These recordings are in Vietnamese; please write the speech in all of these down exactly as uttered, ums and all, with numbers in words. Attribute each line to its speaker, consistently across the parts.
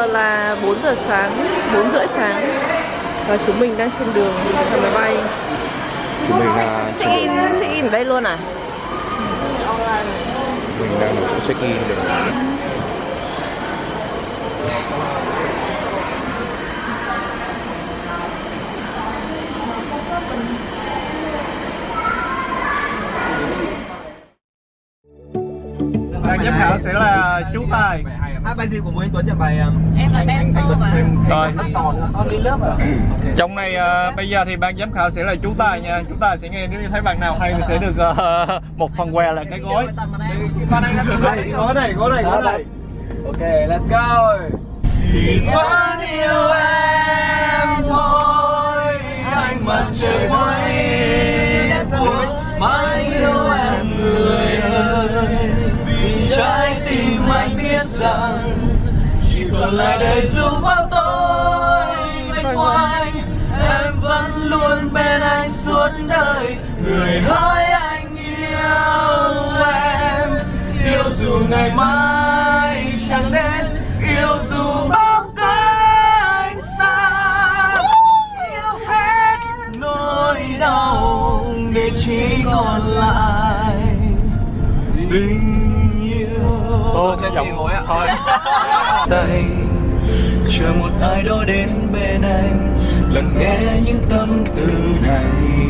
Speaker 1: giờ là bốn giờ sáng, bốn rưỡi sáng. Và chúng mình đang trên đường đi máy bay.
Speaker 2: Chúng mình là
Speaker 1: check in, check in ở đây luôn à?
Speaker 2: Mình đang ở chỗ check in được.
Speaker 3: Ban giám khảo sẽ là chú Tài.
Speaker 4: Hát bài gì của Bùi Anh Tuấn nhỉ? Bài
Speaker 5: em là dancer mà.
Speaker 3: Rồi.
Speaker 4: con đi lớp à?
Speaker 3: Trong này uh, bây giờ thì ban giám khảo sẽ là chú Tài nha. Chú Tài sẽ nghe nếu như thấy bạn nào hay thì sẽ được uh, một phần quà là cái gói.
Speaker 4: Con anh đang
Speaker 3: Đây, gói này, gói này, gói này.
Speaker 4: Ok, let's go.
Speaker 6: Thì vẫn yêu em thôi, anh mặt trời mây đẹp buồn, mãi yêu em người ơi. Vì trái tim anh biết rằng chỉ còn lại đời dù bao tối bên quanh, em vẫn luôn bên anh suốt đời. Người hỡi anh yêu em, yêu dù ngày mai chẳng đến, yêu dù bao cách xa, yêu hết nỗi đau để chỉ còn lại tình yêu.
Speaker 3: Ô, cái giọng
Speaker 4: mỗi ạ.
Speaker 3: Thôi.
Speaker 6: Tay chờ một ai đó đến bên anh, lắng nghe những tâm tư này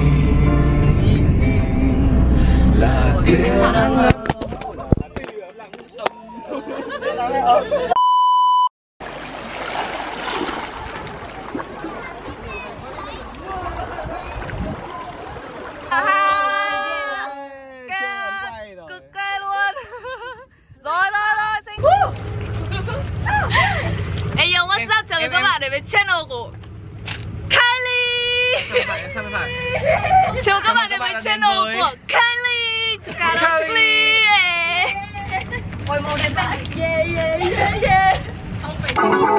Speaker 6: là tia nắng.
Speaker 5: Cực kê luôn. Rồi rồi rồi xinh. Ê yo, what's up? Chào mừng các bạn đến với channel của Kylie. Chào mừng các bạn đến với channel của Kylie. Chúc cả năm chúc ly. Ôi màu đẹp vậy. Yeah yeah yeah yeah. Không phải.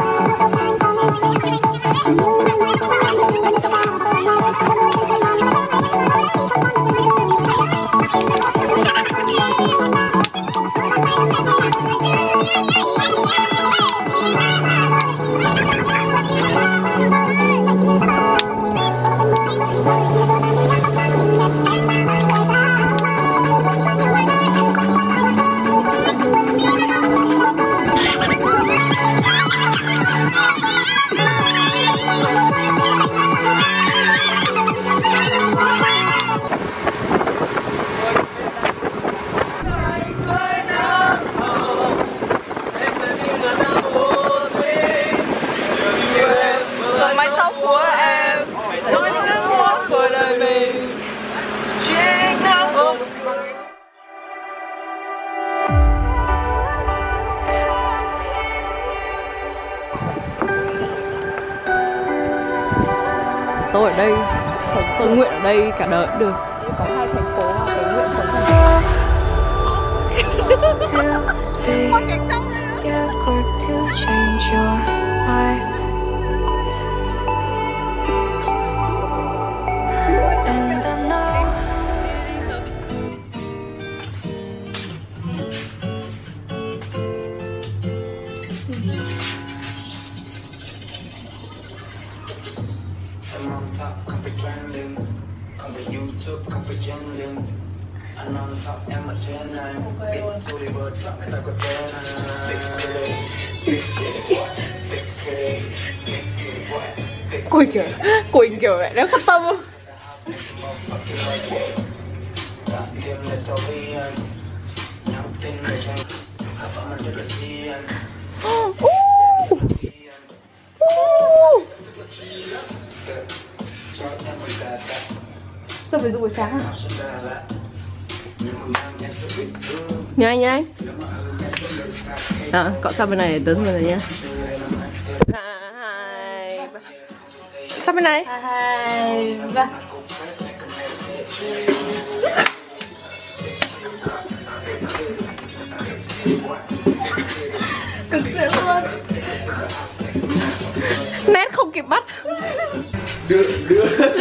Speaker 1: Tôi ở đây, sống tôi nguyện ở đây cả đời cũng được. Có hai thành phố mà tôi nguyện
Speaker 6: Em on top, không phải trending, không phải YouTube, không phải trending. Anh on top, em ở trên này. Big booty bird drop, người ta có tên này. Big city, big city, big city, big city boy.
Speaker 1: Quỳnh kiểu, Quỳnh kiểu vậy, nếu khát tâm không?
Speaker 6: Thêm là story anh, nhắn tin để cho anh. Hợp âm anh rất là si anh.
Speaker 1: Tôi phải dùng buổi sáng à? Nhanh nhanh. À, cậu sang bên này, tớ sang bên này nhá. Hai, ba. Sang bên này. Hai, ba. Cực sự luôn. Nét không kịp bắt.
Speaker 6: Đưa, đưa.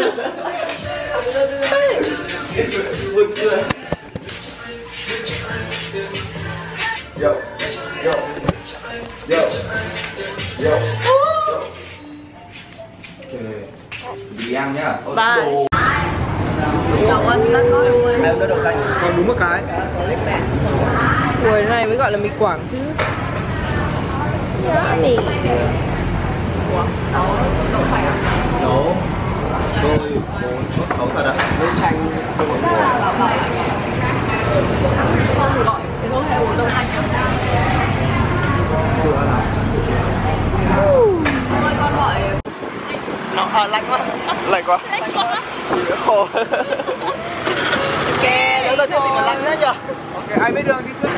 Speaker 6: Buồn cười. Yo, yo, yo.
Speaker 2: Đi ăn nhá.
Speaker 1: Bye.
Speaker 5: Đậu anh nó có đúng không?
Speaker 4: Em đưa đậu xanh. Còn đúng một cái.
Speaker 1: Ui, cái này mới gọi là mì Quảng chứ. Nhá mì.
Speaker 4: Số đôi bốn có sáu thật ạ. Đậu xanh không có một.
Speaker 5: Không gọi thì không thể uống đậu xanh. Thôi con gọi.
Speaker 4: Nó à, lạnh quá. Lạnh quá.
Speaker 5: Lạnh quá.
Speaker 4: Khổ.
Speaker 1: Ok.
Speaker 4: Nếu tôi thế thì mà lạnh nữa nhờ.
Speaker 3: Ok, ai biết đường đi trước.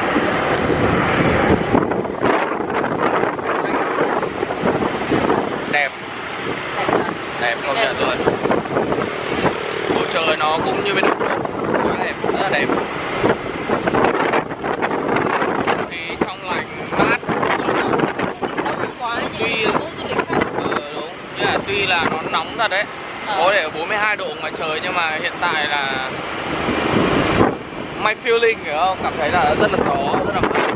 Speaker 3: Đẹp. Đẹp công nhận luôn. Bầu trời nó cũng như bên Úc, quá đẹp, rất là đẹp. Vì trong lành mát. Tuy ờ, đúng, nhưng mà tuy là nó nóng thật đấy. Có thể ở bốn mươi hai độ ngoài trời nhưng mà hiện tại là my feeling hiểu không? Cảm thấy là rất là gió, rất là mát.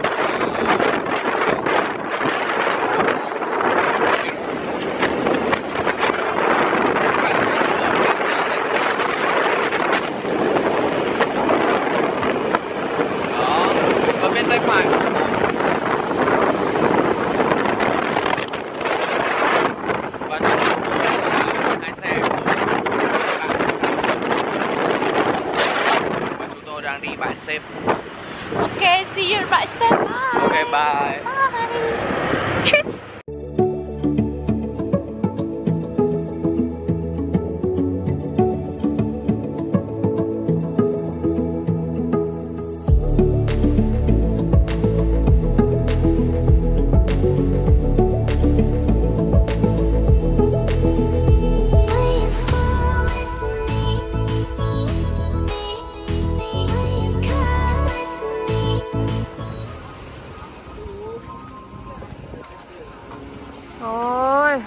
Speaker 3: Đó, và bên tay phải và trong là hai xe và chúng tôi đang đi bãi xếp.
Speaker 5: Ok, see you right side. Bye.
Speaker 3: Ok, bye.
Speaker 5: Bye. Cheers.
Speaker 1: Thôi.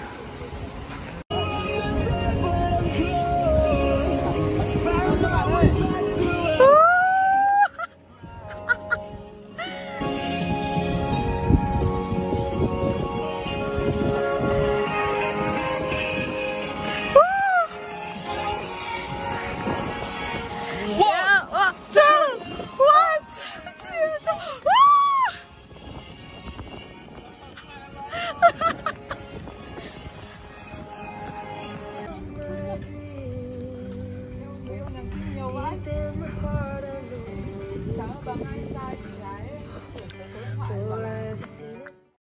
Speaker 5: Nhiều vãi. Sáng ở bằng hai sai.